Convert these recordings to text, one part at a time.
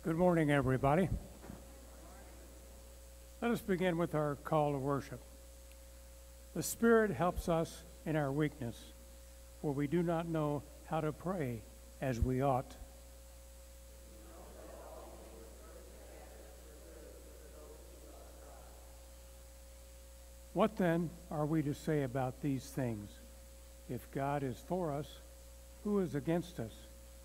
Good morning, everybody. Let us begin with our call to worship. The Spirit helps us in our weakness, for we do not know how to pray as we ought. What then are we to say about these things? If God is for us, who is against us?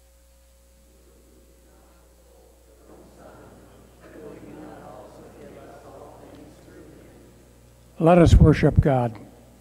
Let us worship God.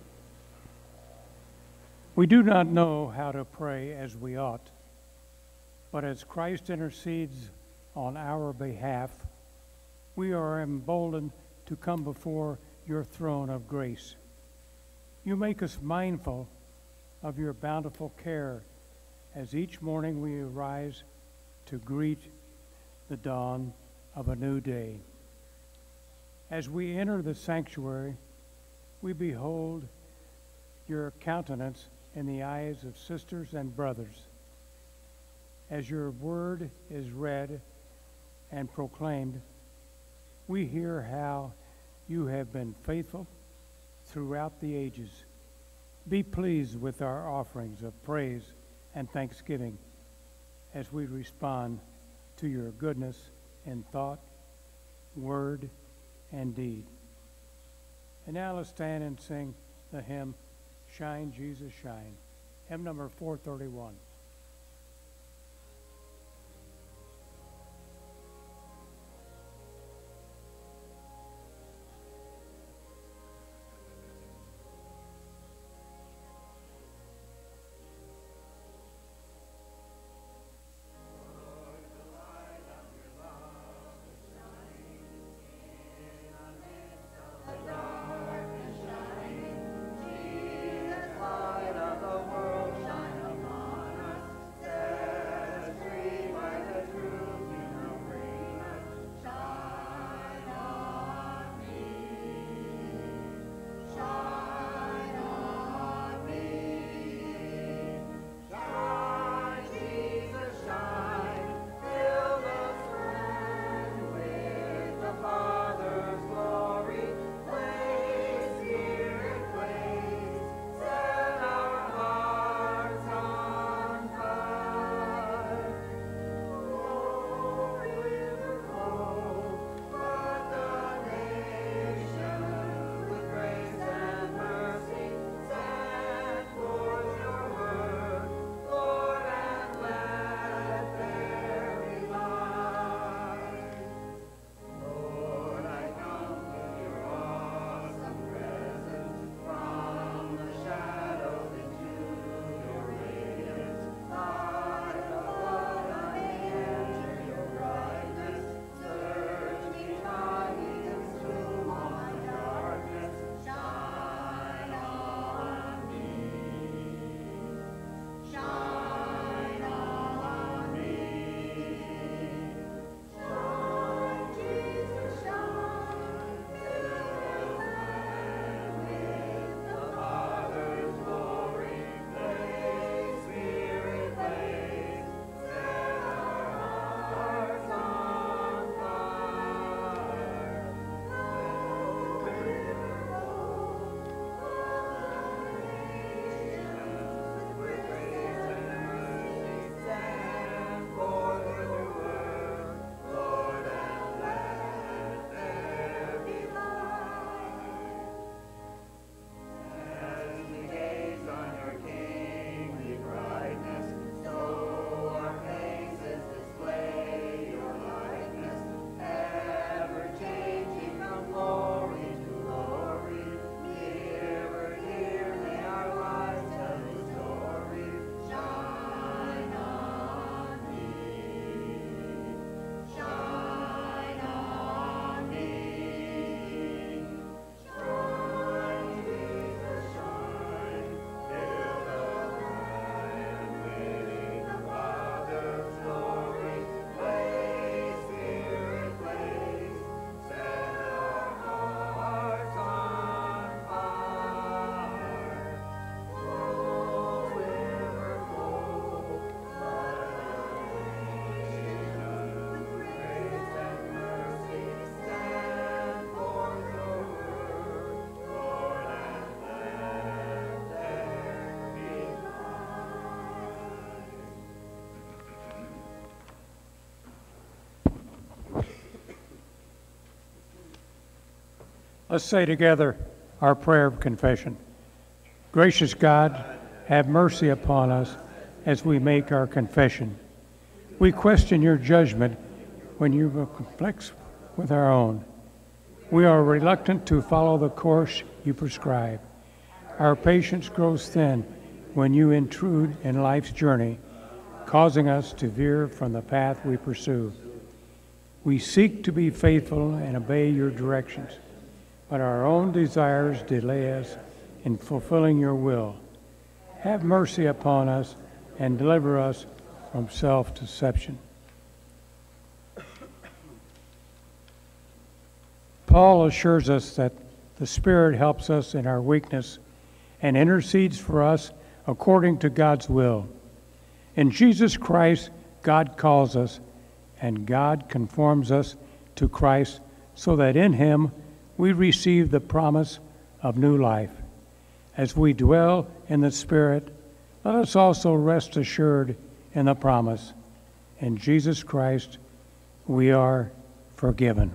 We do not know how to pray as we ought, but as Christ intercedes on our behalf, we are emboldened to come before your throne of grace. You make us mindful of your bountiful care as each morning we arise to greet the dawn of a new day. As we enter the sanctuary, we behold your countenance in the eyes of sisters and brothers. As your word is read and proclaimed, we hear how you have been faithful throughout the ages. Be pleased with our offerings of praise and thanksgiving as we respond to your goodness in thought, word, and deed. And now let's stand and sing the hymn, Shine, Jesus, Shine. Hymn number 431. Light of the world, shine upon us. Let's say together our prayer of confession. Gracious God, have mercy upon us as we make our confession. We question your judgment when you conflict with our own. We are reluctant to follow the course you prescribe. Our patience grows thin when you intrude in life's journey, causing us to veer from the path we pursue. We seek to be faithful and obey your directions, but our own desires delay us in fulfilling your will. Have mercy upon us and deliver us from self-deception. Paul assures us that the Spirit helps us in our weakness and intercedes for us according to God's will. In Jesus Christ, God calls us, and God conforms us to Christ so that in him we receive the promise of new life. As we dwell in the Spirit, let us also rest assured in the promise. In Jesus Christ, we are forgiven.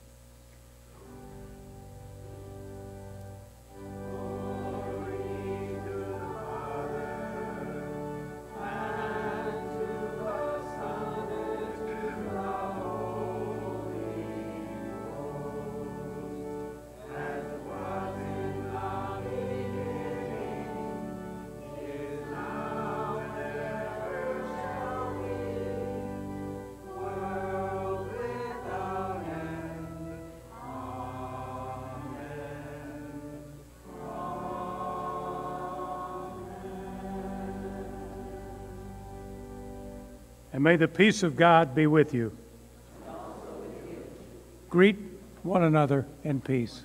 And may the peace of God be with you. Greet one another in peace.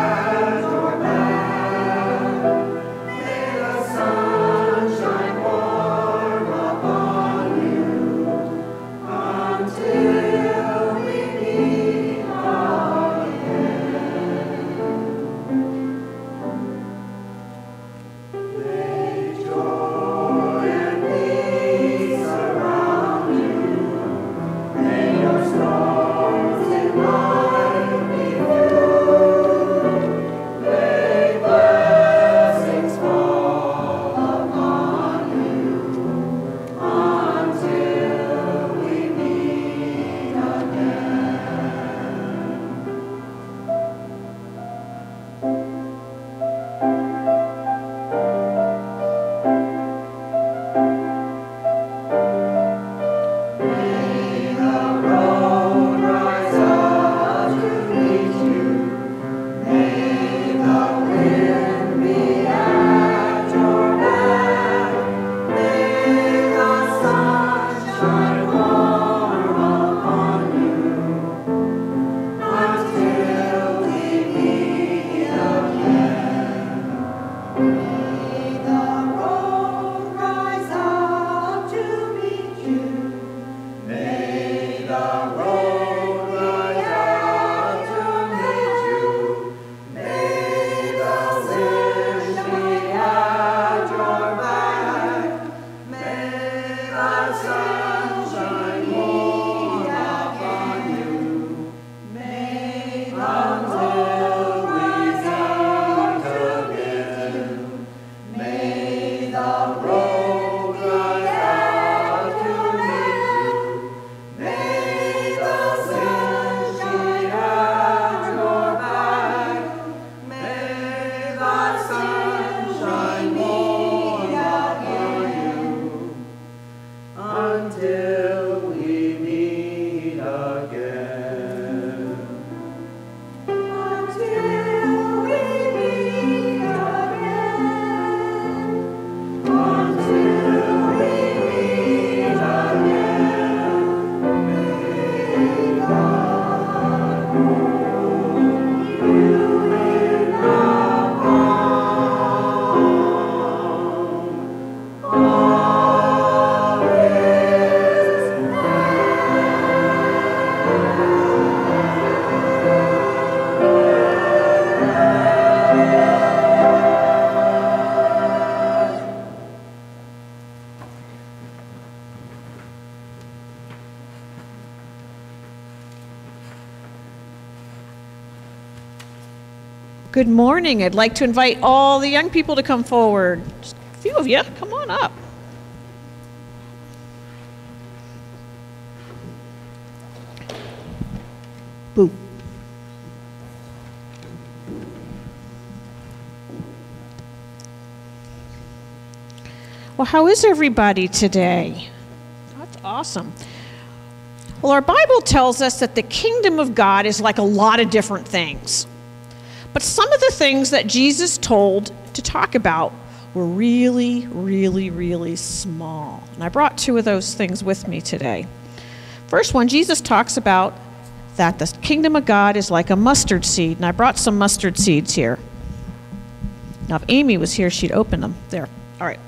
Sunshine. Good morning. I'd like to invite all the young people to come forward. Just a few of you, come on up. Boo. Well, how is everybody today? That's awesome. Well, our Bible tells us that the kingdom of God is like a lot of different things. But some of the things that Jesus told to talk about were really, really, really small. And I brought two of those things with me today. First one, Jesus talks about that the kingdom of God is like a mustard seed. And I brought some mustard seeds here. Now, if Amy was here, she'd open them. There. All right.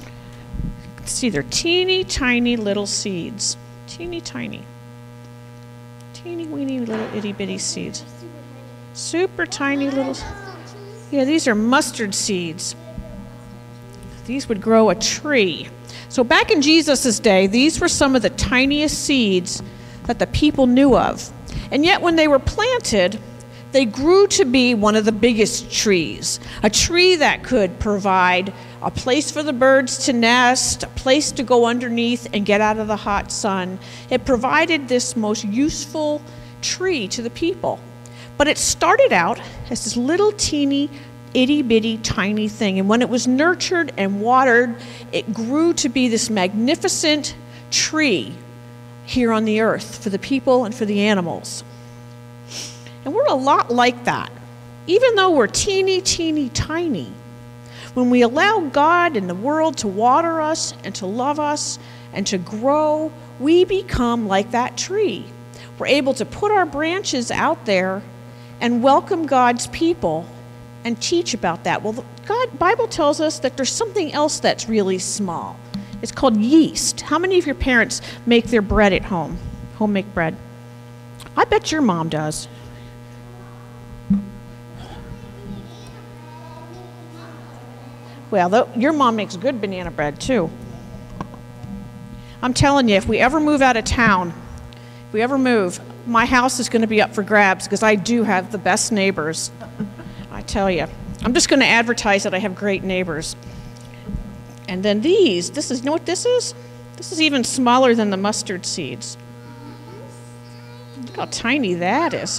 See, they're teeny, tiny little seeds. Teeny, tiny. Teeny, weeny, little itty-bitty seeds. Super tiny little... Yeah, these are mustard seeds. These would grow a tree. So back in Jesus' day, these were some of the tiniest seeds that the people knew of. And yet when they were planted, they grew to be one of the biggest trees. A tree that could provide a place for the birds to nest, a place to go underneath and get out of the hot sun. It provided this most useful tree to the people. But it started out as this little teeny, itty-bitty, tiny thing. And when it was nurtured and watered, it grew to be this magnificent tree here on the earth for the people and for the animals. And we're a lot like that. Even though we're teeny, teeny, tiny, when we allow God and the world to water us and to love us and to grow, we become like that tree. We're able to put our branches out there and welcome God's people and teach about that. Well, the Bible tells us that there's something else that's really small. It's called yeast. How many of your parents make their bread at home? Home-make bread? I bet your mom does. Well, your mom makes good banana bread, too. I'm telling you, if we ever move out of town, if we ever move, my house is going to be up for grabs because I do have the best neighbors. I tell you. I'm just going to advertise that I have great neighbors. And then you know what this is? This is even smaller than the mustard seeds. Look how tiny that is.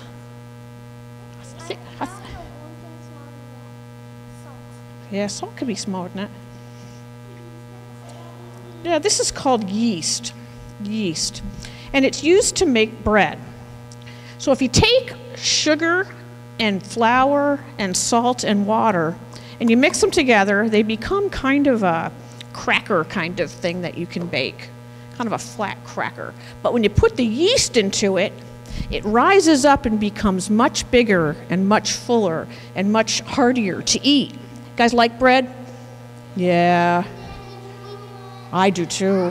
Yeah, salt could be smaller than that. Yeah, this is called yeast. Yeast. And it's used to make bread. So if you take sugar and flour and salt and water and you mix them together, they become kind of a cracker kind of thing that you can bake, kind of a flat cracker. But when you put the yeast into it, it rises up and becomes much bigger and much fuller and much heartier to eat. You guys like bread? Yeah, I do too.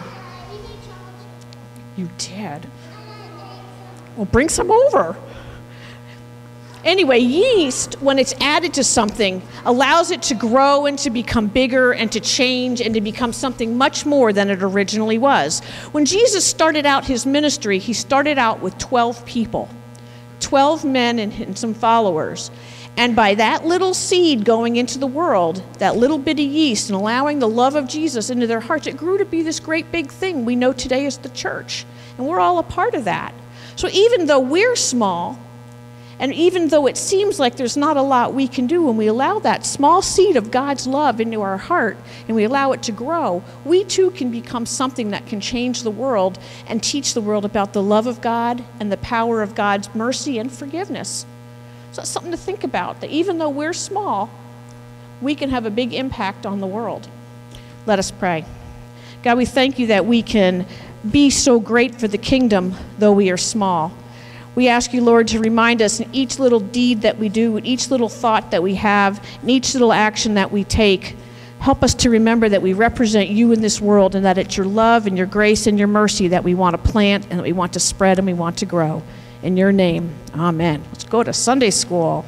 You did? Well, bring some over. Anyway, yeast, when it's added to something, allows it to grow and to become bigger and to change and to become something much more than it originally was. When Jesus started out his ministry, he started out with 12 people, 12 men and some followers. And by that little seed going into the world, that little bitty yeast, and allowing the love of Jesus into their hearts, it grew to be this great big thing we know today as the church. And we're all a part of that. So even though we're small, and even though it seems like there's not a lot we can do, when we allow that small seed of God's love into our heart and we allow it to grow, we too can become something that can change the world and teach the world about the love of God and the power of God's mercy and forgiveness. So that's something to think about, that even though we're small, we can have a big impact on the world. Let us pray. God, we thank you that we can be so great for the kingdom, though we are small. We ask you, Lord, to remind us in each little deed that we do, in each little thought that we have, in each little action that we take, help us to remember that we represent you in this world and that it's your love and your grace and your mercy that we want to plant and that we want to spread and we want to grow. In your name, amen. Let's go to Sunday school.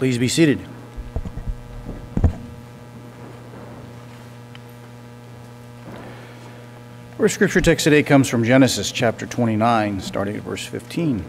Please be seated. Our scripture text today comes from Genesis chapter 29, starting at verse 15.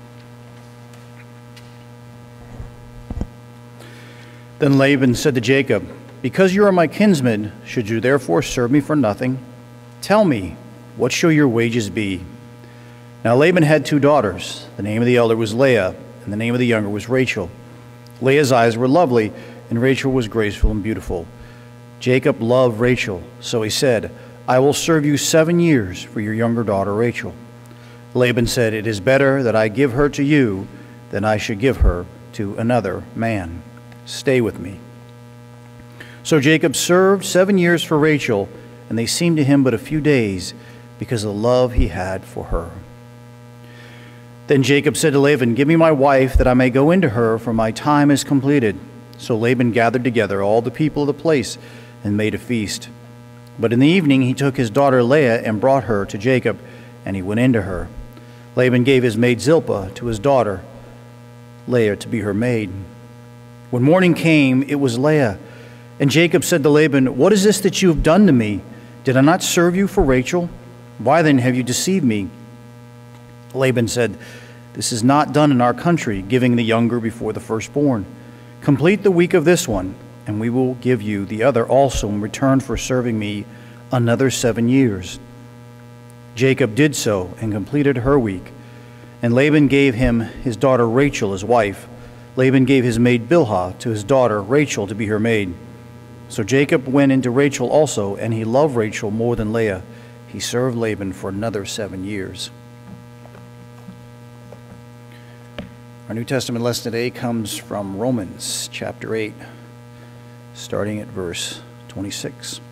Then Laban said to Jacob, "Because you are my kinsman, should you therefore serve me for nothing? Tell me, what shall your wages be?" Now Laban had 2 daughters. The name of the elder was Leah, and the name of the younger was Rachel. Leah's eyes were lovely, and Rachel was graceful and beautiful. Jacob loved Rachel, so he said, "I will serve you 7 years for your younger daughter Rachel." Laban said, "It is better that I give her to you than I should give her to another man. Stay with me." So Jacob served 7 years for Rachel, and they seemed to him but a few days because of the love he had for her. Then Jacob said to Laban, "Give me my wife that I may go into her, for my time is completed." So Laban gathered together all the people of the place and made a feast. But in the evening he took his daughter Leah and brought her to Jacob, and he went into her. Laban gave his maid Zilpah to his daughter Leah to be her maid. When morning came, it was Leah. And Jacob said to Laban, "What is this that you have done to me? Did I not serve you for Rachel? Why then have you deceived me?" Laban said, "This is not done in our country, giving the younger before the firstborn. Complete the week of this one, and we will give you the other also in return for serving me another 7 years." Jacob did so and completed her week. And Laban gave him his daughter Rachel as wife. Laban gave his maid Bilhah to his daughter Rachel to be her maid. So Jacob went into Rachel also, and he loved Rachel more than Leah. He served Laban for another 7 years. Our New Testament lesson today comes from Romans chapter 8, starting at verse 26.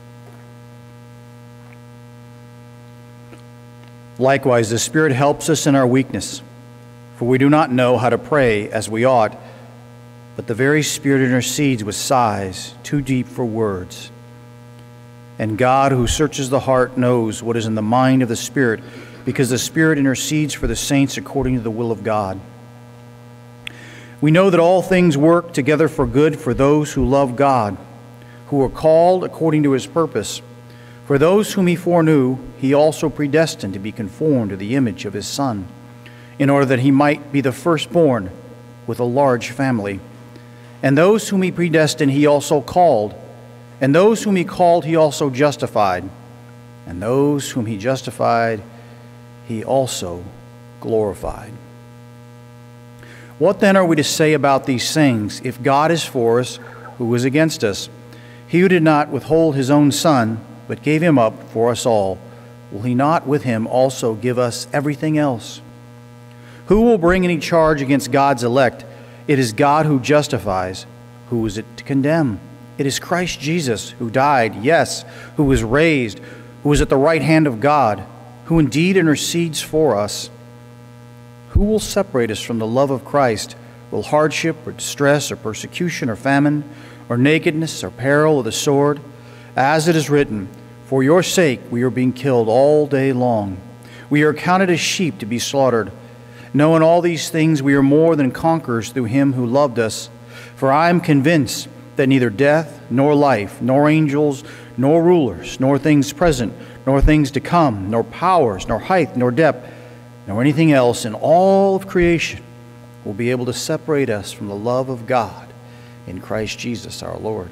Likewise, the Spirit helps us in our weakness, for we do not know how to pray as we ought, but the very Spirit intercedes with sighs too deep for words. And God, who searches the heart, knows what is in the mind of the Spirit, because the Spirit intercedes for the saints according to the will of God. We know that all things work together for good for those who love God, who are called according to his purpose. For those whom he foreknew, he also predestined to be conformed to the image of his Son, in order that he might be the firstborn with a large family. And those whom he predestined, he also called. And those whom he called, he also justified. And those whom he justified, he also glorified. What then are we to say about these things? If God is for us, who is against us? He who did not withhold his own Son, but gave him up for us all, will he not with him also give us everything else? Who will bring any charge against God's elect? It is God who justifies. Who is it to condemn? It is Christ Jesus, who died, yes, who was raised, who is at the right hand of God, who indeed intercedes for us. Who will separate us from the love of Christ? Will hardship or distress or persecution or famine or nakedness or peril or the sword? As it is written, "For your sake we are being killed all day long. We are counted as sheep to be slaughtered. No, in all these things we are more than conquerors through him who loved us. For I am convinced that neither death nor life, nor angels, nor rulers, nor things present, nor things to come, nor powers, nor height, nor depth, nor anything else in all of creation will be able to separate us from the love of God in Christ Jesus our Lord."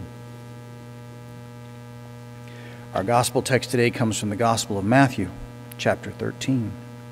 Our gospel text today comes from the Gospel of Matthew, chapter 13.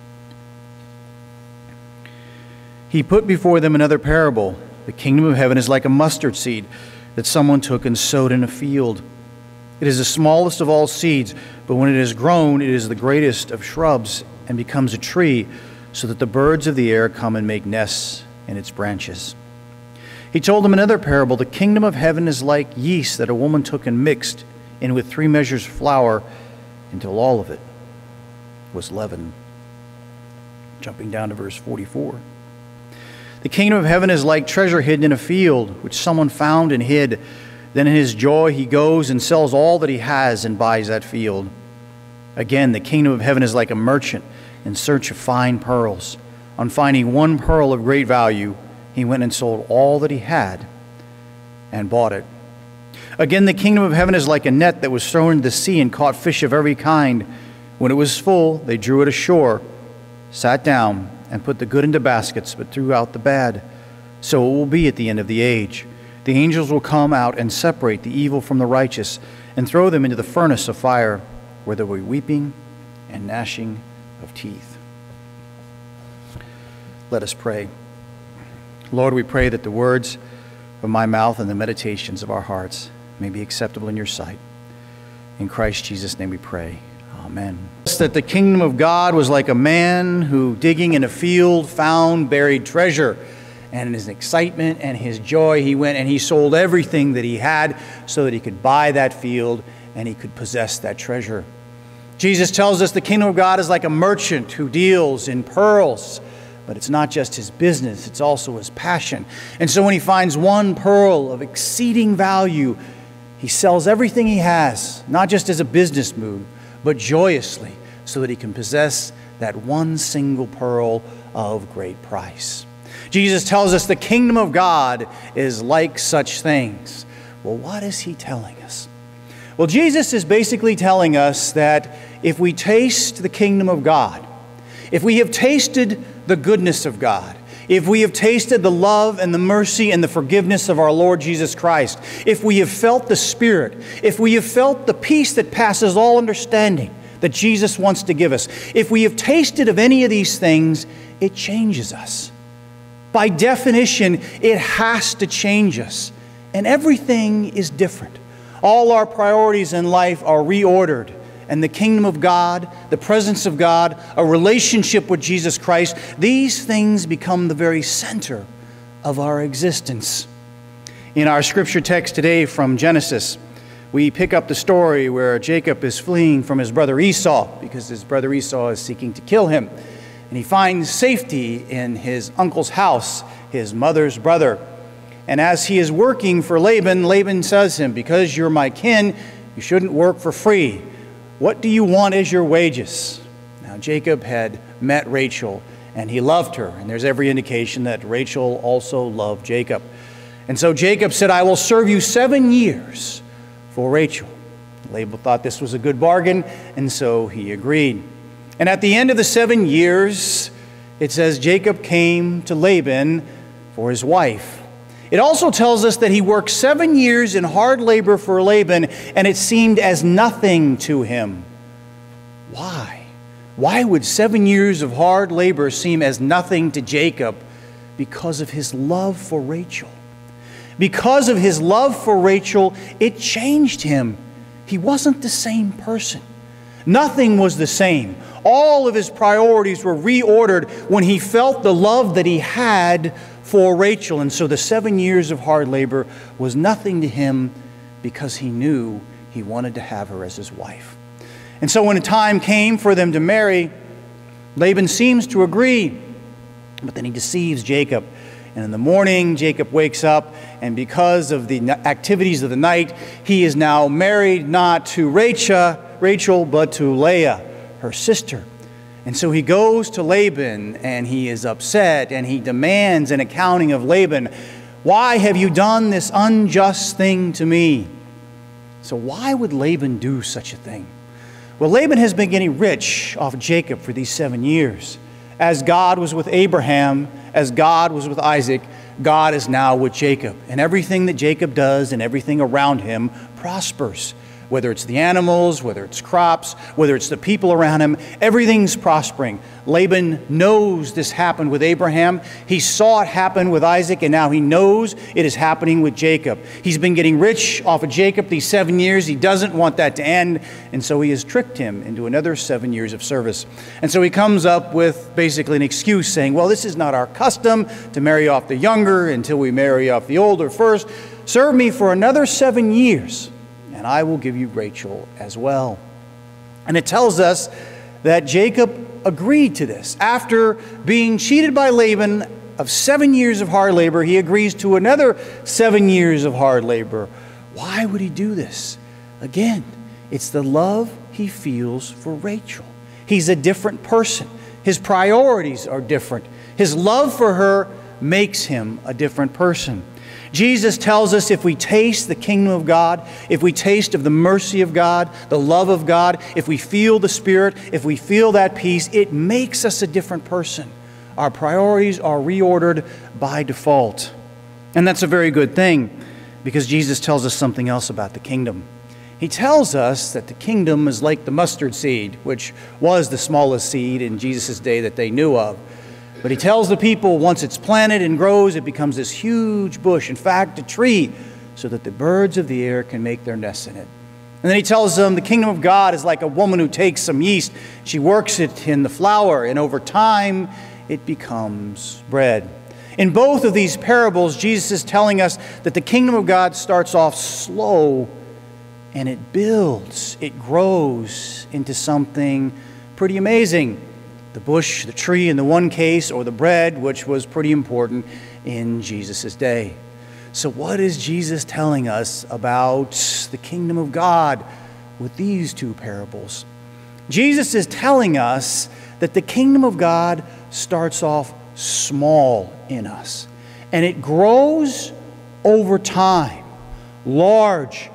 He put before them another parable. The kingdom of heaven is like a mustard seed that someone took and sowed in a field. It is the smallest of all seeds, but when it is grown, it is the greatest of shrubs and becomes a tree, so that the birds of the air come and make nests in its branches. He told them another parable. The kingdom of heaven is like yeast that a woman took and mixed in with 3 measures of flour until all of it was leavened. Jumping down to verse 44. The kingdom of heaven is like treasure hidden in a field, which someone found and hid. Then in his joy he goes and sells all that he has and buys that field. Again, the kingdom of heaven is like a merchant in search of fine pearls. On finding one pearl of great value, he went and sold all that he had and bought it. Again, the kingdom of heaven is like a net that was thrown into the sea and caught fish of every kind. When it was full, they drew it ashore, sat down, and put the good into baskets, but threw out the bad. So it will be at the end of the age. The angels will come out and separate the evil from the righteous and throw them into the furnace of fire, where there will be weeping and gnashing of teeth. Let us pray. Lord, we pray that the words of my mouth and the meditations of our hearts may be acceptable in your sight. In Christ Jesus' name we pray. Amen. That the kingdom of God was like a man who, digging in a field, found buried treasure. And in his excitement and his joy, he went and he sold everything that he had so that he could buy that field and he could possess that treasure. Jesus tells us the kingdom of God is like a merchant who deals in pearls. But it's not just his business, it's also his passion. And so when he finds one pearl of exceeding value, he sells everything he has, not just as a business move, but joyously, so that he can possess that one single pearl of great price. Jesus tells us the kingdom of God is like such things. Well, what is he telling us? Well, Jesus is basically telling us that if we taste the kingdom of God, if we have tasted the goodness of God, if we have tasted the love and the mercy and the forgiveness of our Lord Jesus Christ, if we have felt the Spirit, if we have felt the peace that passes all understanding that Jesus wants to give us, if we have tasted of any of these things, it changes us. By definition, it has to change us. And everything is different. All our priorities in life are reordered. And the kingdom of God, the presence of God, a relationship with Jesus Christ, these things become the very center of our existence. In our scripture text today from Genesis, we pick up the story where Jacob is fleeing from his brother Esau because his brother Esau is seeking to kill him. And he finds safety in his uncle's house, his mother's brother. And as he is working for Laban, Laban says to him, "Because you're my kin, you shouldn't work for free. What do you want as your wages?" Now, Jacob had met Rachel, and he loved her. And there's every indication that Rachel also loved Jacob. And so Jacob said, "I will serve you 7 years for Rachel." Laban thought this was a good bargain, and so he agreed. And at the end of the 7 years, it says Jacob came to Laban for his wife. It also tells us that he worked 7 years in hard labor for Laban, and it seemed as nothing to him. Why? Why would 7 years of hard labor seem as nothing to Jacob? Because of his love for Rachel. Because of his love for Rachel, it changed him. He wasn't the same person. Nothing was the same. All of his priorities were reordered when he felt the love that he had for Rachel. And so the 7 years of hard labor was nothing to him because he knew he wanted to have her as his wife. And so when the time came for them to marry, Laban seems to agree, but then he deceives Jacob. And in the morning, Jacob wakes up, and because of the activities of the night, he is now married not to Rachel, but to Leah, her sister. And so he goes to Laban, and he is upset, and he demands an accounting of Laban. "Why have you done this unjust thing to me?" So why would Laban do such a thing? Well, Laban has been getting rich off Jacob for these 7 years. As God was with Abraham, as God was with Isaac, God is now with Jacob. And everything that Jacob does and everything around him prospers. Whether it's the animals, whether it's crops, whether it's the people around him, everything's prospering. Laban knows this happened with Abraham. He saw it happen with Isaac, and now he knows it is happening with Jacob. He's been getting rich off of Jacob these 7 years. He doesn't want that to end, and so he has tricked him into another 7 years of service. And so he comes up with basically an excuse saying, "Well, this is not our custom to marry off the younger until we marry off the older first. Serve me for another 7 years. And I will give you Rachel as well." And it tells us that Jacob agreed to this. After being cheated by Laban of 7 years of hard labor, he agrees to another 7 years of hard labor. Why would he do this? Again, it's the love he feels for Rachel. He's a different person. His priorities are different. His love for her makes him a different person. Jesus tells us if we taste the kingdom of God, if we taste of the mercy of God, the love of God, if we feel the Spirit, if we feel that peace, it makes us a different person. Our priorities are reordered by default. And that's a very good thing, because Jesus tells us something else about the kingdom. He tells us that the kingdom is like the mustard seed, which was the smallest seed in Jesus' day that they knew of. But he tells the people once it's planted and grows, it becomes this huge bush, in fact, a tree, so that the birds of the air can make their nests in it. And then he tells them the kingdom of God is like a woman who takes some yeast. She works it in the flour, and over time, it becomes bread. In both of these parables, Jesus is telling us that the kingdom of God starts off slow, and it builds, it grows into something pretty amazing. The bush, the tree in the one case, or the bread, which was pretty important in Jesus' day. So what is Jesus telling us about the kingdom of God with these two parables? Jesus is telling us that the kingdom of God starts off small in us, and it grows over time. Large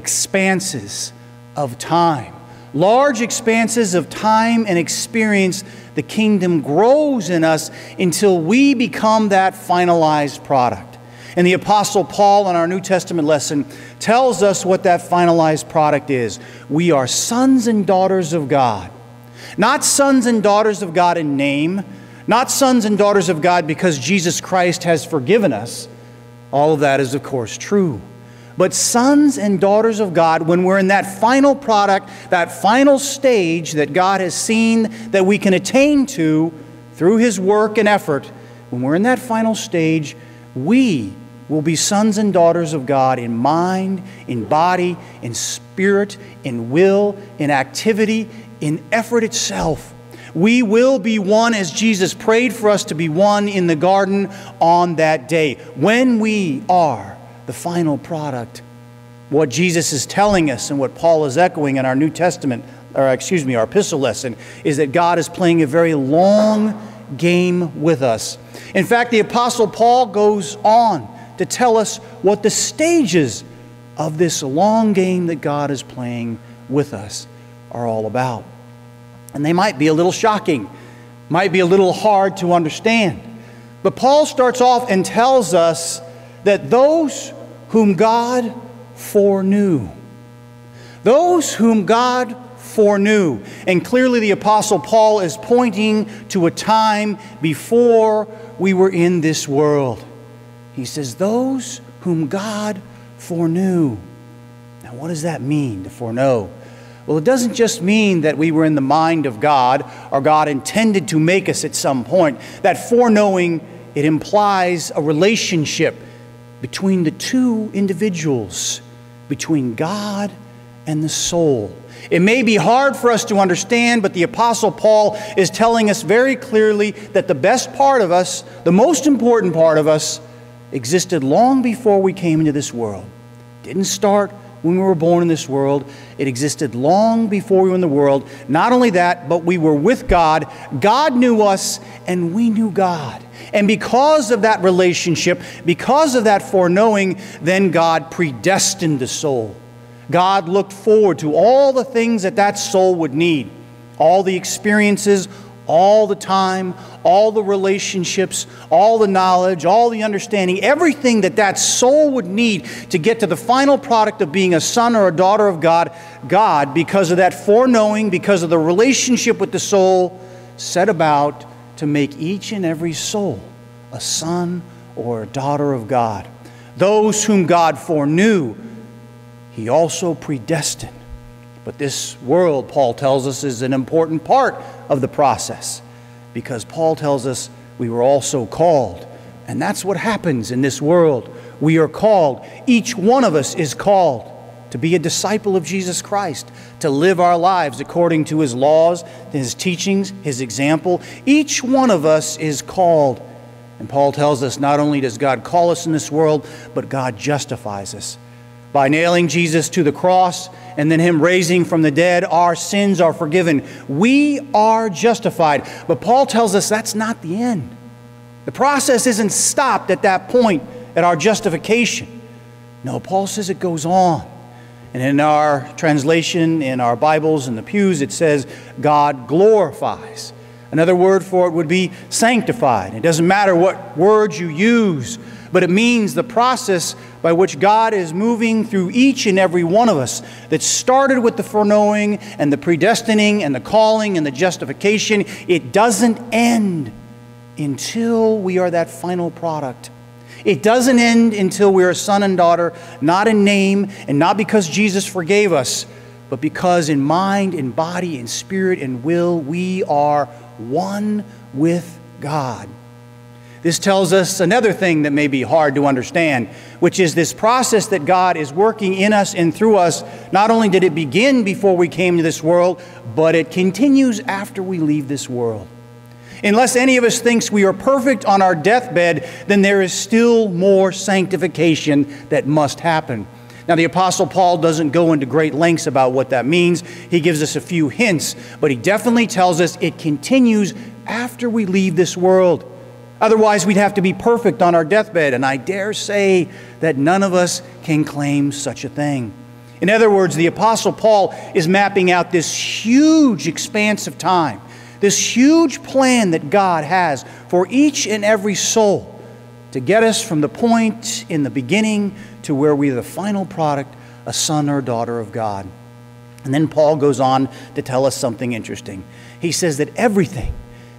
expanses of time. Large expanses of time and experience, the kingdom grows in us until we become that finalized product. And the Apostle Paul in our New Testament lesson tells us what that finalized product is. We are sons and daughters of God. Not sons and daughters of God in name, not sons and daughters of God because Jesus Christ has forgiven us. All of that is, of course, true. But sons and daughters of God, when we're in that final product, that final stage that God has seen that we can attain to through His work and effort, when we're in that final stage, we will be sons and daughters of God in mind, in body, in spirit, in will, in activity, in effort itself. We will be one as Jesus prayed for us to be one in the garden on that day, when we are the final product. What Jesus is telling us and what Paul is echoing in our New Testament, our epistle lesson, is that God is playing a very long game with us. In fact, the Apostle Paul goes on to tell us what the stages of this long game that God is playing with us are all about. And they might be a little shocking, might be a little hard to understand. But Paul starts off and tells us that those whom God foreknew, those whom God foreknew, and clearly the Apostle Paul is pointing to a time before we were in this world. He says, those whom God foreknew. Now, what does that mean, to foreknow? Well, it doesn't just mean that we were in the mind of God, or God intended to make us at some point. That foreknowing, it implies a relationship between the two individuals, between God and the soul. It may be hard for us to understand, but the Apostle Paul is telling us very clearly that the best part of us, the most important part of us, existed long before we came into this world. It didn't start when we were born in this world. It existed long before we were in the world. Not only that, but we were with God. God knew us, and we knew God. And because of that relationship, because of that foreknowing, then God predestined the soul. God looked forward to all the things that that soul would need, all the experiences, all the time, all the relationships, all the knowledge, all the understanding, everything that that soul would need to get to the final product of being a son or a daughter of God. God, because of that foreknowing, because of the relationship with the soul, set about to make each and every soul a son or a daughter of God. Those whom God foreknew, He also predestined. But this world, Paul tells us, is an important part of the process, because Paul tells us we were also called. And that's what happens in this world. We are called. Each one of us is called to be a disciple of Jesus Christ, to live our lives according to His laws, His teachings, His example. Each one of us is called. And Paul tells us not only does God call us in this world, but God justifies us. By nailing Jesus to the cross and then Him raising from the dead, our sins are forgiven. We are justified. But Paul tells us that's not the end. The process isn't stopped at that point. at our justification. No, Paul says it goes on. And in our translation, in our Bibles, in the pews, it says God glorifies. Another word for it would be sanctified. It doesn't matter what words you use, but it means the process by which God is moving through each and every one of us that started with the foreknowing and the predestining and the calling and the justification. It doesn't end until we are that final product. It doesn't end until we are a son and daughter, not in name and not because Jesus forgave us, but because in mind, in body, in spirit, and will, we are one with God. This tells us another thing that may be hard to understand, which is this process that God is working in us and through us. Not only did it begin before we came to this world, but it continues after we leave this world. Unless any of us thinks we are perfect on our deathbed, then there is still more sanctification that must happen. Now, the Apostle Paul doesn't go into great lengths about what that means. He gives us a few hints, but he definitely tells us it continues after we leave this world. Otherwise, we'd have to be perfect on our deathbed, and I dare say that none of us can claim such a thing. In other words, the Apostle Paul is mapping out this huge expanse of time, this huge plan that God has for each and every soul to get us from the point in the beginning to where we are the final product, a son or daughter of God. And then Paul goes on to tell us something interesting. He says that everything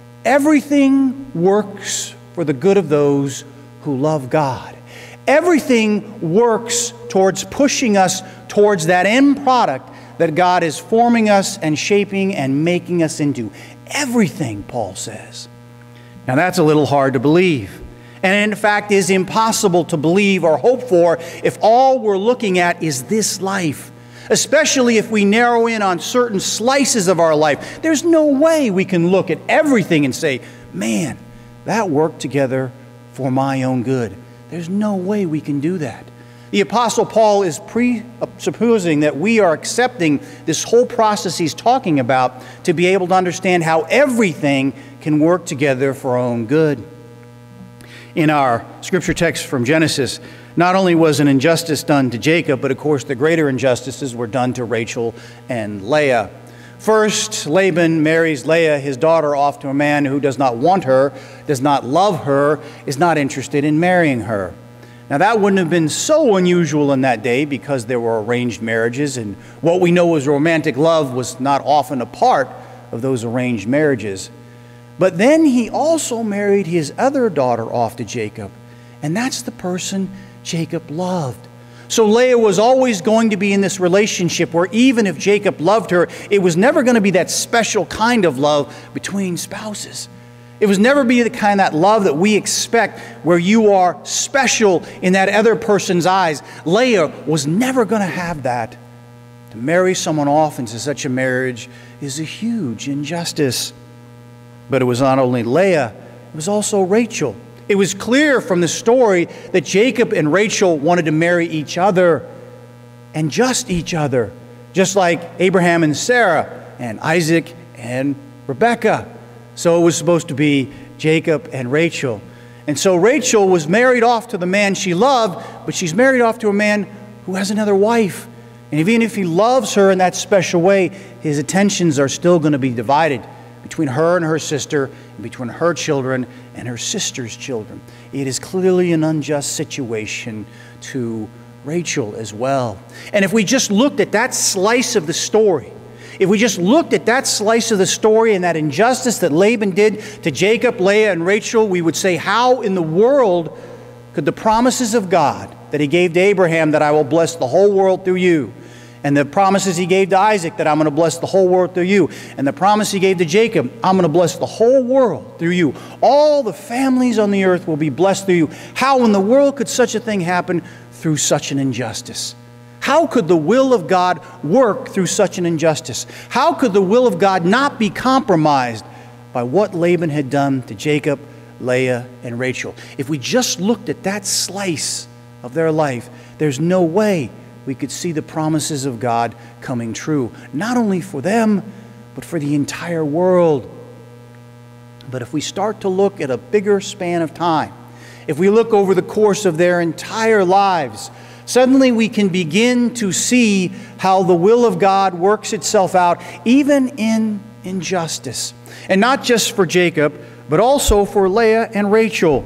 works for the good of those who love God. Everything works towards pushing us towards that end product that God is forming us and shaping and making us into. Everything, Paul says. Now that's a little hard to believe. And in fact is impossible to believe or hope for if all we're looking at is this life. Especially if we narrow in on certain slices of our life. There's no way we can look at everything and say, man, that worked together for my own good. There's no way we can do that. The Apostle Paul is presupposing that we are accepting this whole process he's talking about to be able to understand how everything can work together for our own good. In our scripture text from Genesis, not only was an injustice done to Jacob, but of course the greater injustices were done to Rachel and Leah. First, Laban marries Leah, his daughter, off to a man who does not want her, does not love her, is not interested in marrying her. Now that wouldn't have been so unusual in that day because there were arranged marriages, and what we know as romantic love was not often a part of those arranged marriages. But then he also married his other daughter off to Jacob, and that's the person Jacob loved. So Leah was always going to be in this relationship where even if Jacob loved her, it was never going to be that special kind of love between spouses. It was never be the kind of that love that we expect where you are special in that other person's eyes. Leah was never going to have that. To marry someone off into such a marriage is a huge injustice. But it was not only Leah, it was also Rachel. It was clear from the story that Jacob and Rachel wanted to marry each other and just each other, just like Abraham and Sarah and Isaac and Rebekah. So it was supposed to be Jacob and Rachel. And so Rachel was married off to the man she loved, but she's married off to a man who has another wife. And even if he loves her in that special way, his attentions are still going to be divided between her and her sister, and between her children and her sister's children. It is clearly an unjust situation to Rachel as well. And if we just looked at that slice of the story, if we just looked at that slice of the story and that injustice that Laban did to Jacob, Leah, and Rachel, we would say, how in the world could the promises of God that he gave to Abraham, that I will bless the whole world through you, and the promises he gave to Isaac, that I'm going to bless the whole world through you, and the promise he gave to Jacob, I'm going to bless the whole world through you. All the families on the earth will be blessed through you. How in the world could such a thing happen through such an injustice? How could the will of God work through such an injustice? How could the will of God not be compromised by what Laban had done to Jacob, Leah, and Rachel? If we just looked at that slice of their life, there's no way we could see the promises of God coming true, not only for them, but for the entire world. But if we start to look at a bigger span of time, if we look over the course of their entire lives, suddenly we can begin to see how the will of God works itself out, even in injustice. And not just for Jacob, but also for Leah and Rachel.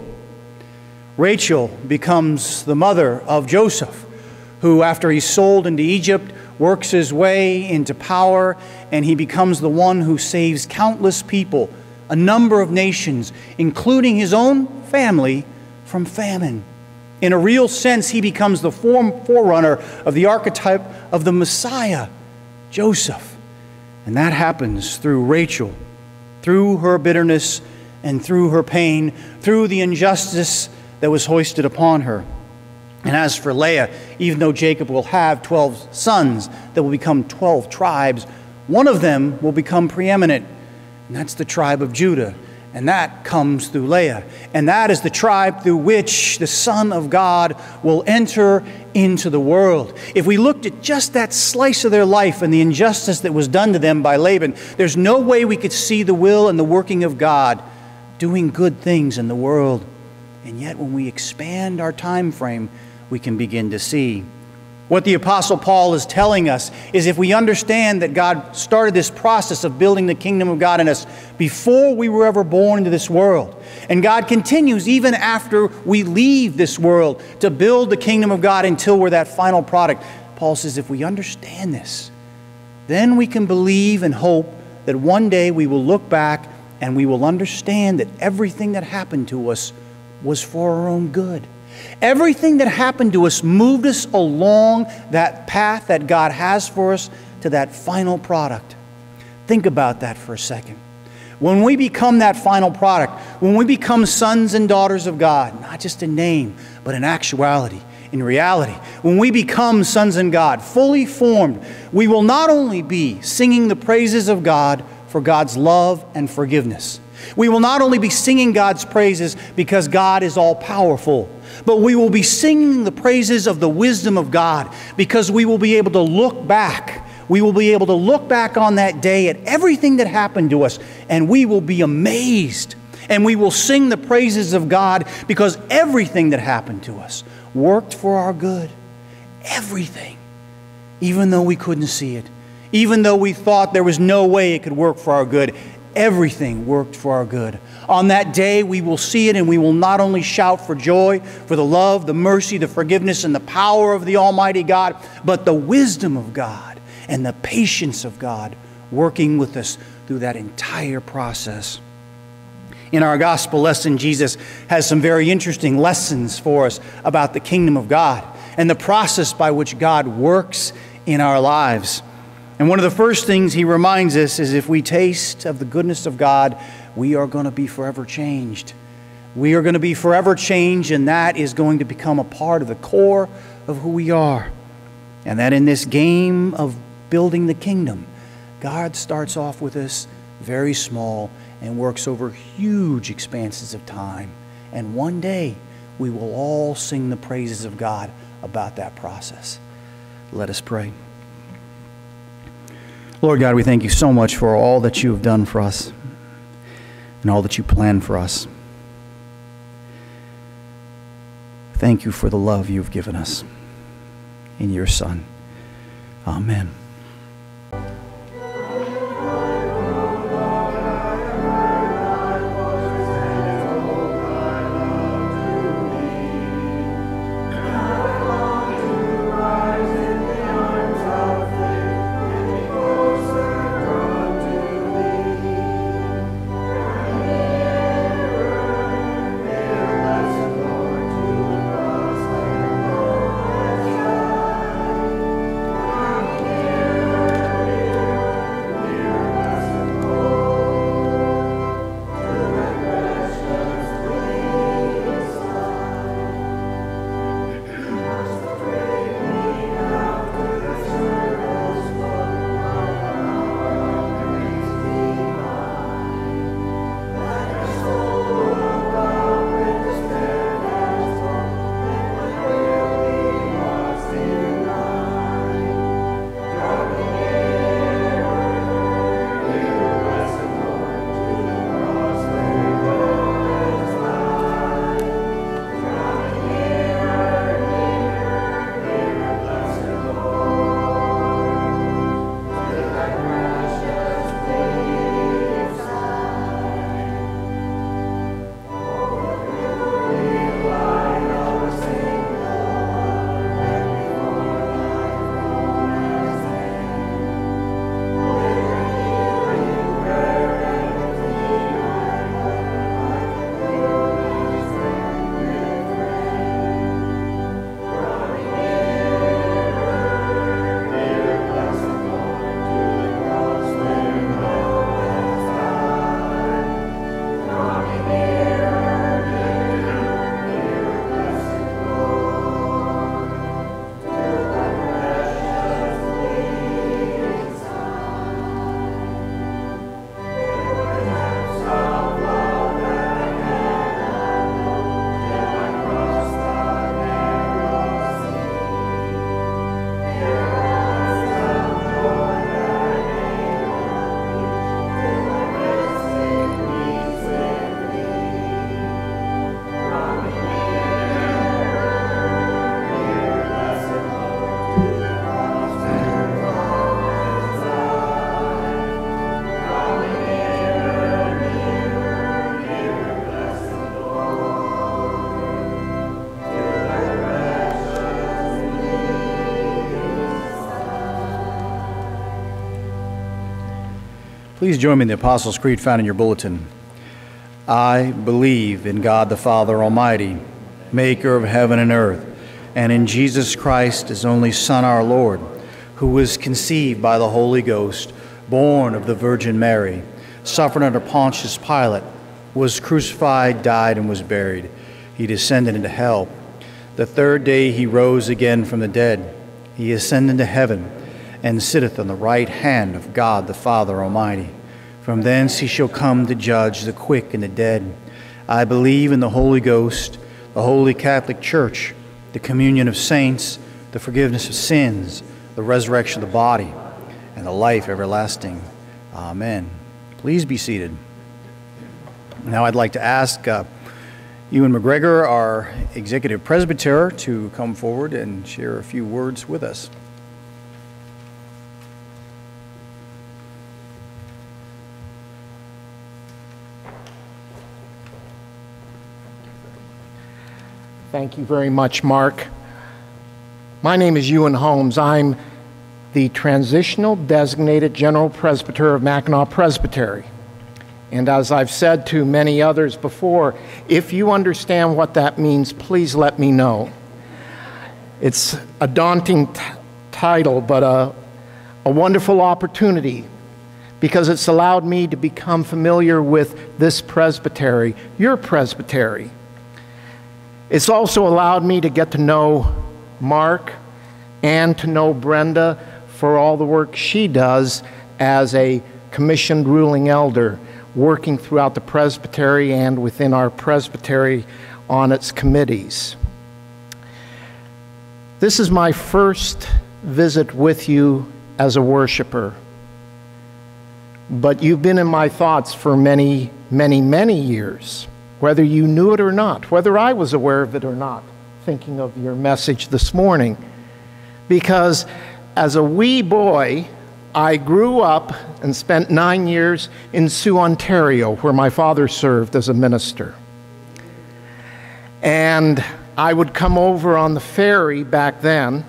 Rachel becomes the mother of Joseph, who, after he's sold into Egypt, works his way into power, and he becomes the one who saves countless people, a number of nations, including his own family, from famine. In a real sense, he becomes the forerunner of the archetype of the Messiah, Joseph. And that happens through Rachel, through her bitterness and through her pain, through the injustice that was hoisted upon her. And as for Leah, even though Jacob will have 12 sons that will become 12 tribes, one of them will become preeminent, and that's the tribe of Judah. And that comes through Leah. And that is the tribe through which the Son of God will enter into the world. If we looked at just that slice of their life and the injustice that was done to them by Laban, there's no way we could see the will and the working of God doing good things in the world. And yet when we expand our time frame, we can begin to see. What the Apostle Paul is telling us is, if we understand that God started this process of building the kingdom of God in us before we were ever born into this world, and God continues even after we leave this world to build the kingdom of God until we're that final product, Paul says if we understand this, then we can believe and hope that one day we will look back and we will understand that everything that happened to us was for our own good. Everything that happened to us moved us along that path that God has for us to that final product. Think about that for a second. When we become that final product, when we become sons and daughters of God, not just in name, but in actuality, in reality, when we become sons of God, fully formed, we will not only be singing the praises of God for God's love and forgiveness. We will not only be singing God's praises because God is all-powerful, but we will be singing the praises of the wisdom of God because we will be able to look back. We will be able to look back on that day at everything that happened to us, and we will be amazed. And we will sing the praises of God because everything that happened to us worked for our good. Everything. Even though we couldn't see it. Even though we thought there was no way it could work for our good. Everything worked for our good. On that day, we will see it, and we will not only shout for joy, for the love, the mercy, the forgiveness, and the power of the Almighty God, but the wisdom of God and the patience of God working with us through that entire process. In our gospel lesson, Jesus has some very interesting lessons for us about the kingdom of God and the process by which God works in our lives. And one of the first things he reminds us is if we taste of the goodness of God, we are going to be forever changed. We are going to be forever changed, and that is going to become a part of the core of who we are. And that in this game of building the kingdom, God starts off with us very small and works over huge expanses of time. And one day, we will all sing the praises of God about that process. Let us pray. Lord God, we thank you so much for all that you have done for us and all that you plan for us. Thank you for the love you've given us in your Son. Amen. Please join me in the Apostles' Creed found in your bulletin. I believe in God the Father Almighty, maker of heaven and earth, and in Jesus Christ, his only Son, our Lord, who was conceived by the Holy Ghost, born of the Virgin Mary, suffered under Pontius Pilate, was crucified, died, and was buried. He descended into hell. The third day he rose again from the dead. He ascended into heaven, and sitteth on the right hand of God the Father Almighty. From thence he shall come to judge the quick and the dead. I believe in the Holy Ghost, the Holy Catholic Church, the communion of saints, the forgiveness of sins, the resurrection of the body, and the life everlasting. Amen. Please be seated. Now I'd like to ask Ewan McGregor, our Executive Presbyter, to come forward and share a few words with us. Thank you very much, Mark. My name is Ewan Holmes. I'm the Transitional Designated General Presbyter of Mackinac Presbytery. And as I've said to many others before, if you understand what that means, please let me know. It's a daunting title, but a wonderful opportunity, because it's allowed me to become familiar with this presbytery, your presbytery. It's also allowed me to get to know Mark and to know Brenda for all the work she does as a commissioned ruling elder, working throughout the presbytery and within our presbytery on its committees. This is my first visit with you as a worshiper, but you've been in my thoughts for many, many, many years, whether you knew it or not, whether I was aware of it or not, thinking of your message this morning. Because as a wee boy, I grew up and spent 9 years in Sioux, Ontario, where my father served as a minister. And I would come over on the ferry back then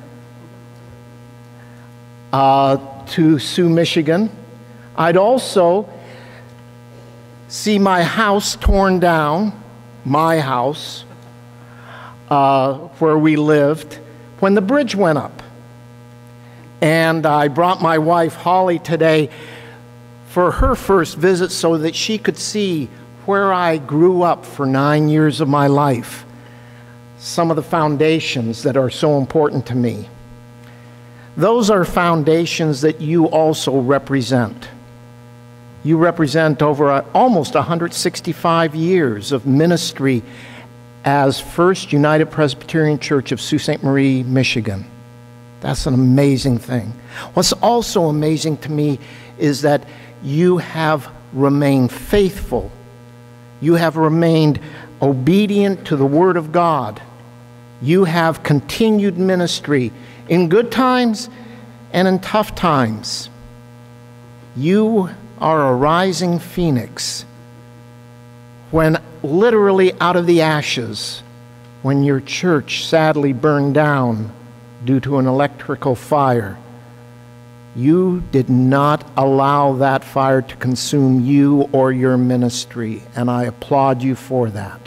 to Sioux, Michigan. I'd also see my house torn down, my house, where we lived, when the bridge went up. And I brought my wife, Holly, today for her first visit so that she could see where I grew up for 9 years of my life, some of the foundations that are so important to me. Those are foundations that you also represent. You represent over almost 165 years of ministry as First United Presbyterian Church of Sault Ste. Marie, Michigan. That's an amazing thing. What's also amazing to me is that you have remained faithful. You have remained obedient to the Word of God. You have continued ministry in good times and in tough times. You are a rising phoenix when literally out of the ashes, when your church sadly burned down due to an electrical fire, you did not allow that fire to consume you or your ministry, and I applaud you for that.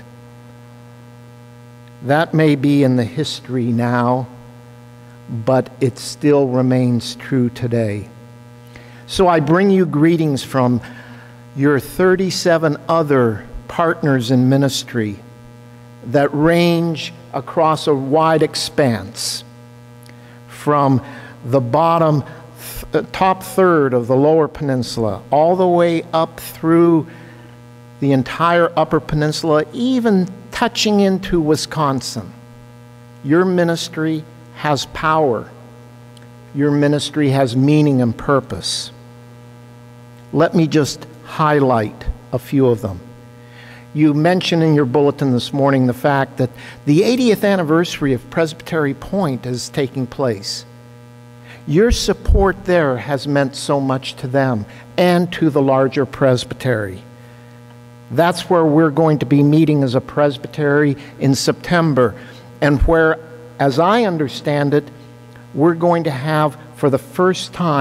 That may be in the history now, but it still remains true today. So I bring you greetings from your 37 other partners in ministry that range across a wide expanse, from the top third of the Lower Peninsula, all the way up through the entire Upper Peninsula, even touching into Wisconsin. Your ministry has power. Your ministry has meaning and purpose. Let me just highlight a few of them. You mentioned in your bulletin this morning the fact that the 80th anniversary of Presbytery Point is taking place. Your support there has meant so much to them and to the larger presbytery. That's where we're going to be meeting as a presbytery in September, and where, as I understand it, we're going to have, for the first time,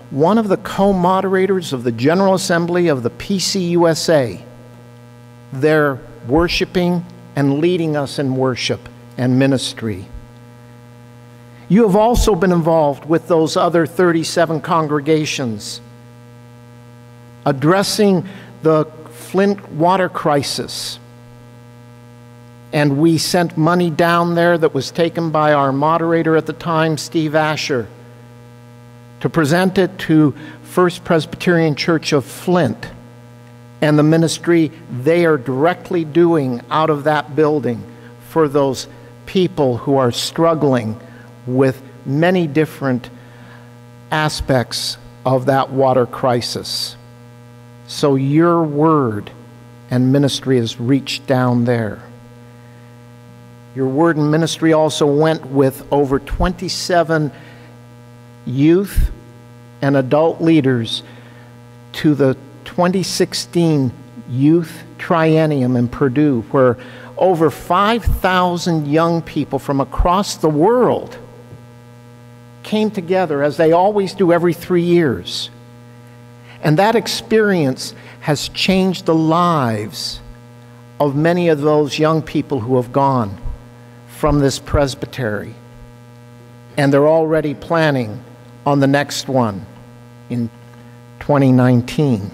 one of the co-moderators of the General Assembly of the PCUSA. They're worshiping and leading us in worship and ministry. You have also been involved with those other 37 congregations, addressing the Flint water crisis. And we sent money down there that was taken by our moderator at the time, Steve Asher, to present it to First Presbyterian Church of Flint and the ministry they are directly doing out of that building for those people who are struggling with many different aspects of that water crisis. So your word and ministry has reached down there. Your word and ministry also went with over 27 youth and adult leaders to the 2016 Youth Triennium in Purdue, where over 5,000 young people from across the world came together, as they always do every 3 years. And that experience has changed the lives of many of those young people who have gone from this presbytery. And they're already planning on the next one in 2019.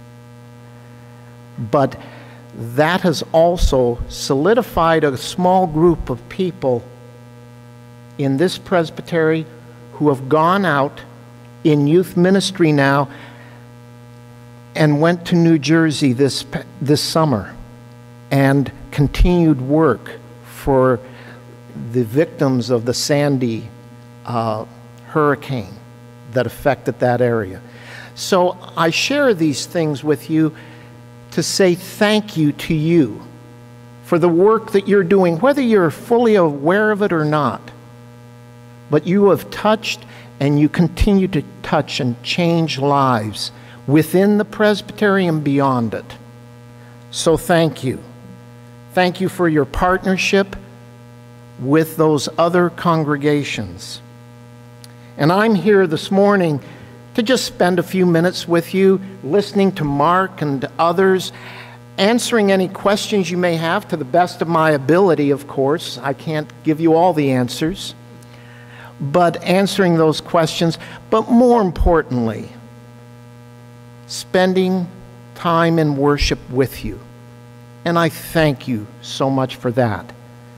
But that has also solidified a small group of people in this presbytery who have gone out in youth ministry now and went to New Jersey this summer and continued work for the victims of the Sandy hurricane that affected that area. So I share these things with you to say thank you to you for the work that you're doing, whether you're fully aware of it or not. But you have touched and you continue to touch and change lives within the presbytery and beyond it. So thank you. Thank you for your partnership with those other congregations. And I'm here this morning to just spend a few minutes with you, listening to Mark and others, answering any questions you may have to the best of my ability, of course. I can't give you all the answers, but answering those questions, but more importantly, spending time in worship with you. And I thank you so much for that.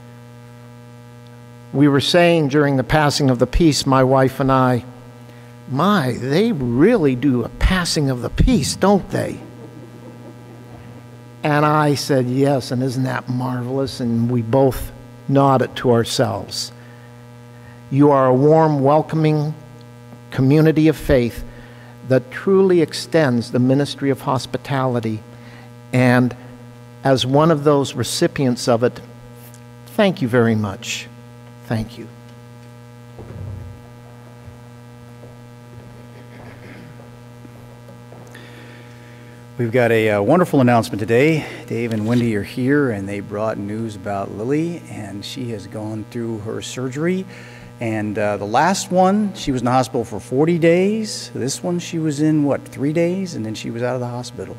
We were saying during the passing of the peace, my wife and I, they really do a passing of the peace, don't they? And I said, yes, and isn't that marvelous? And we both nodded to ourselves. You are a warm, welcoming community of faith that truly extends the ministry of hospitality. And as one of those recipients of it, thank you very much. Thank you. We've got a wonderful announcement today. Dave and Wendy are here, and they brought news about Lily, and she has gone through her surgery. And the last one, she was in the hospital for 40 days. This one, she was in, 3 days? And then she was out of the hospital.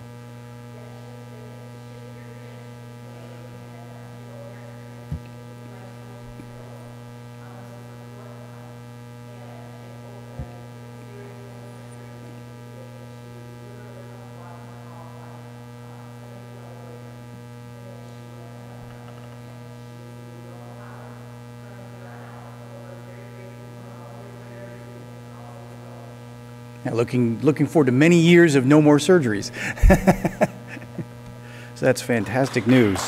Looking forward to many years of no more surgeries. So that's fantastic news.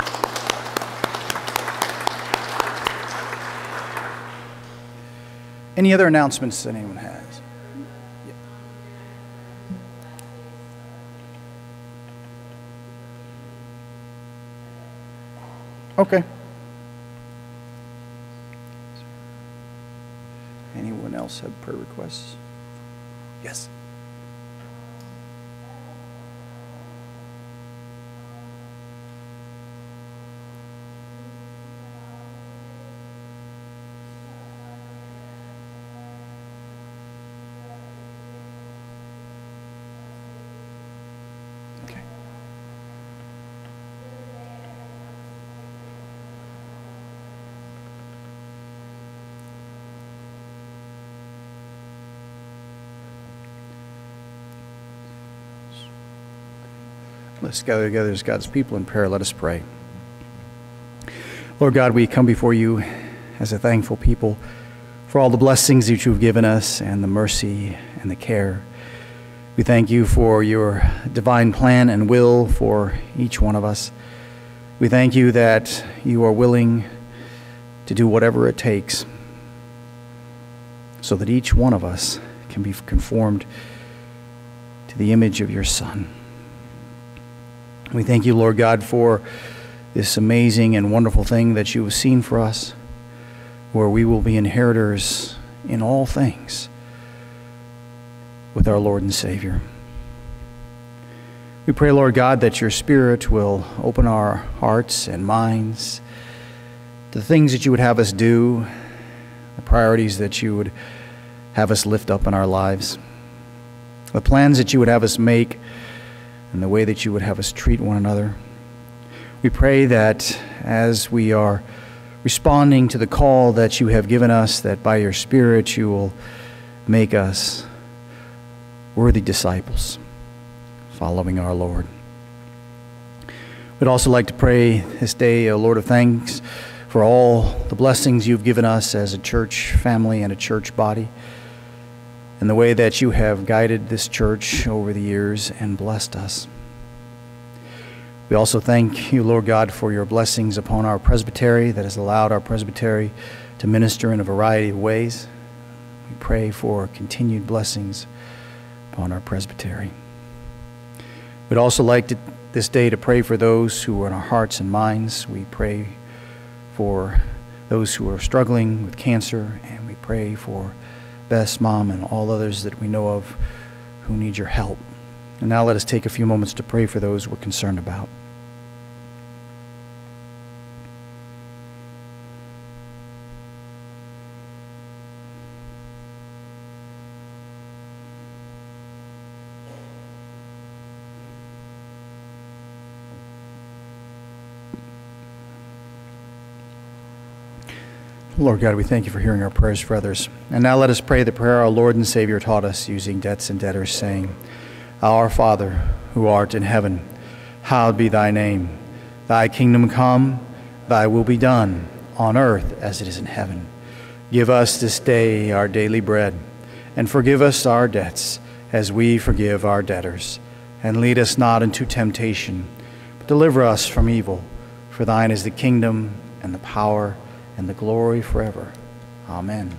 Any other announcements that anyone has? Yeah. Okay. Anyone else have prayer requests? Yes. Let's gather together as God's people in prayer. Let us pray. Lord God, we come before you as a thankful people for all the blessings that you've given us and the mercy and the care. We thank you for your divine plan and will for each one of us. We thank you that you are willing to do whatever it takes so that each one of us can be conformed to the image of your Son. We thank you, Lord God, for this amazing and wonderful thing that you have seen for us, where we will be inheritors in all things with our Lord and Savior. We pray, Lord God, that your Spirit will open our hearts and minds to the things that you would have us do, the priorities that you would have us lift up in our lives, the plans that you would have us make, and the way that you would have us treat one another. We pray that as we are responding to the call that you have given us, that by your Spirit you will make us worthy disciples following our Lord. We'd also like to pray this day, a Lord of thanks, for all the blessings you've given us as a church family and a church body, and the way that you have guided this church over the years and blessed us. We also thank you, Lord God, for your blessings upon our presbytery that has allowed our presbytery to minister in a variety of ways. We pray for continued blessings upon our presbytery. We'd also like this day to pray for those who are in our hearts and minds. We pray for those who are struggling with cancer, and we pray for Beth's mom and all others that we know of who need your help. And now let us take a few moments to pray for those we're concerned about. Lord God, we thank you for hearing our prayers for others. And now let us pray the prayer our Lord and Savior taught us using debts and debtors, saying, Our Father, who art in heaven, hallowed be thy name. Thy kingdom come, thy will be done, on earth as it is in heaven. Give us this day our daily bread, and forgive us our debts, as we forgive our debtors. And lead us not into temptation, but deliver us from evil. For thine is the kingdom, and the power, and the glory forever. Amen.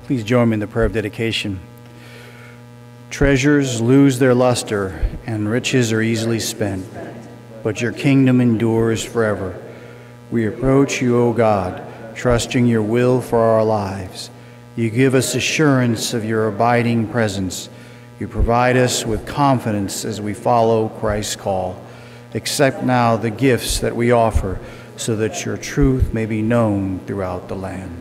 Please join me in the prayer of dedication. Treasures lose their luster, and riches are easily spent, but your kingdom endures forever. We approach you, O God, trusting your will for our lives. You give us assurance of your abiding presence. You provide us with confidence as we follow Christ's call. Accept now the gifts that we offer, so that your truth may be known throughout the land.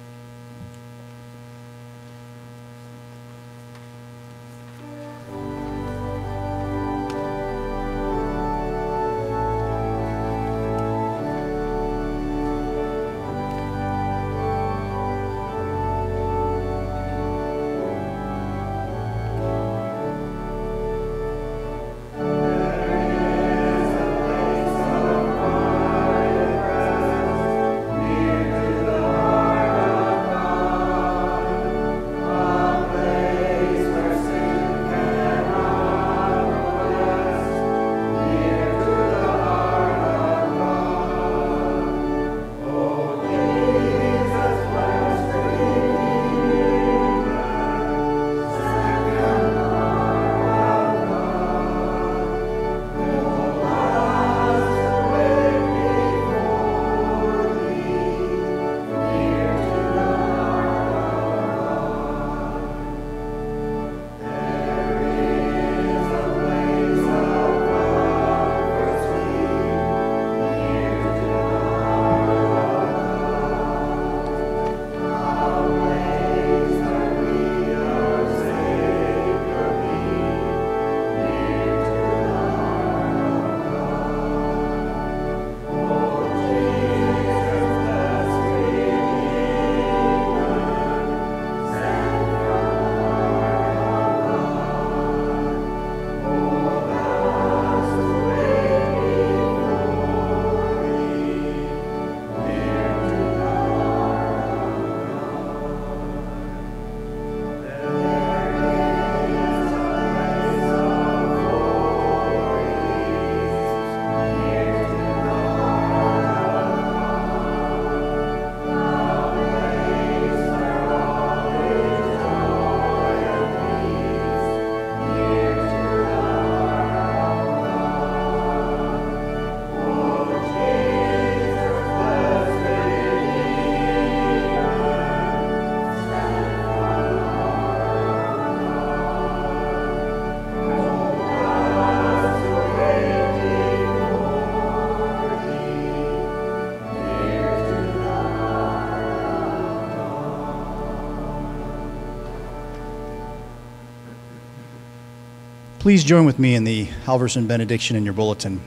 Please join with me in the Halverson benediction in your bulletin.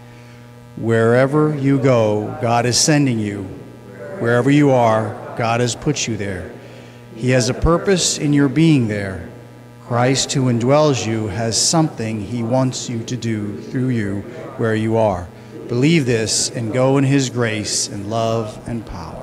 Wherever you go, God is sending you. Wherever you are, God has put you there. He has a purpose in your being there. Christ, who indwells you, has something he wants you to do through you where you are. Believe this and go in his grace and love and power.